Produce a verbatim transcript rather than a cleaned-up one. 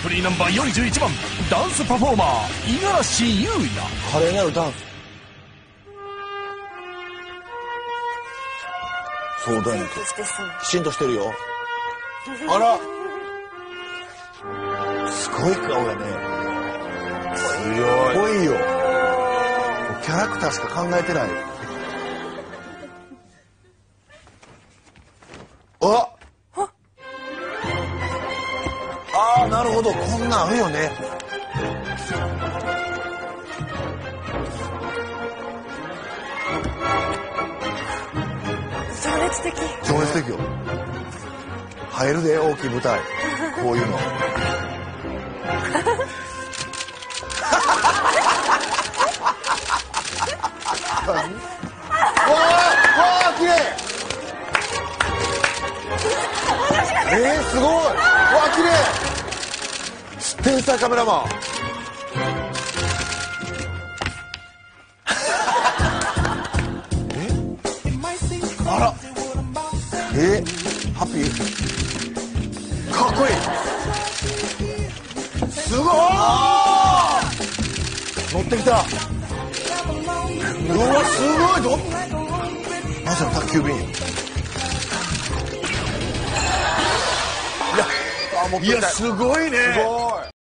トリーナンバーよんじゅういちばんダンスパフォーマー五十嵐優也。 華麗なるダンス。そうだよね。きちんとしてるよ。あらすごい顔やね。強いよ。キャラクターしか考えてない。ああーなるほど、こんなんあるよね。 情熱的。 情熱的よ。入るで大きい舞台。こういうの。わあわあ綺麗。えー、すごい。わあ綺麗。天才カメラマン。えあらえー、ハッピーかっこいい。すごい乗ってきた。うわすごいどまさに宅急便。いやいやすごいね。すごい。